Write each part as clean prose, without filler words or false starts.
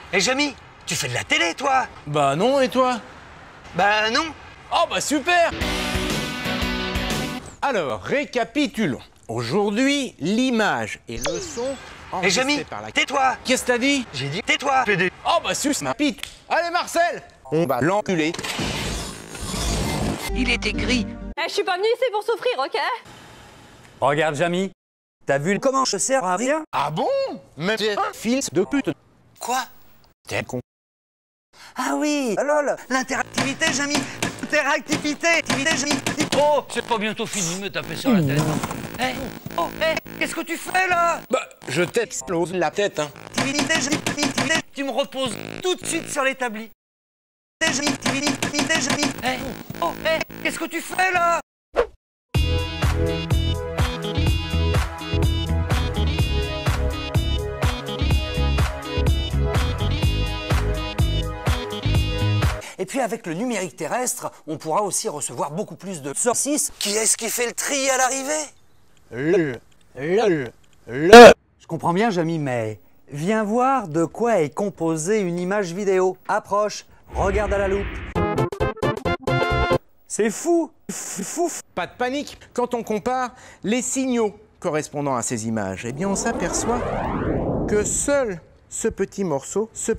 Eh Jamy, tu fais de la télé, toi? Bah non, et toi? Bah non. Oh bah super! Alors, récapitulons. Aujourd'hui, l'image et le son Eh enregistrés Jamy, par la... tais-toi. Qu'est-ce que t'as dit? J'ai dit tais-toi. PD. Oh bah sus ma pite. Allez Marcel, on va l'enculer. Il est écrit. Eh, je suis pas venue ici pour souffrir, ok? Regarde, Jamy, t'as vu comment je sers à rien? Ah bon? Même un fils de pute. Quoi? T'es con. Ah oui, lol, l'interactivité, Jamy. L'interactivité, Jamy. Oh, c'est pas bientôt fini de me taper sur la tête. Eh, oh, qu'est-ce que tu fais là? Bah, je t'explose la tête, hein. Activité, Jamy. Tu me reposes tout de suite sur l'établi. Jamy, Jamy. Oh, qu'est-ce que tu fais là? Et puis avec le numérique terrestre, on pourra aussi recevoir beaucoup plus de saucisses. Qui est-ce qui fait le tri à l'arrivée? Je comprends bien, Jamy, mais viens voir de quoi est composée une image vidéo. Approche, regarde à la loupe. C'est fou, fou. Pas de panique, quand on compare les signaux correspondant à ces images, eh bien on s'aperçoit que seul ce petit morceau, que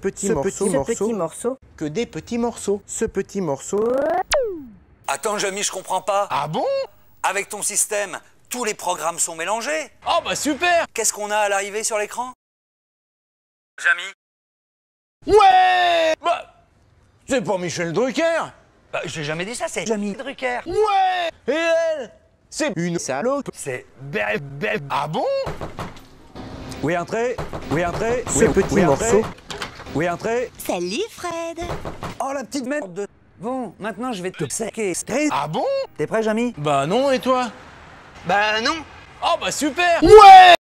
des petits morceaux, ce petit morceau. Attends, Jamy, je comprends pas. Ah bon? Avec ton système, tous les programmes sont mélangés. Oh bah super! Qu'est-ce qu'on a à l'arrivée sur l'écran? Jamy? Ouais! Bah, c'est pas Michel Drucker! Bah, j'ai jamais dit ça, c'est Jamy Drucker. Ouais! Et elle, c'est une salope. C'est Ah bon? Oui, entrez. Ce petit morceau. Oui, entrez. Salut Fred. Oh, la petite merde de... Bon, maintenant je vais te saquer. Ah bon? T'es prêt, Jamy? Bah non, et toi? Bah non. Oh bah super! Ouais!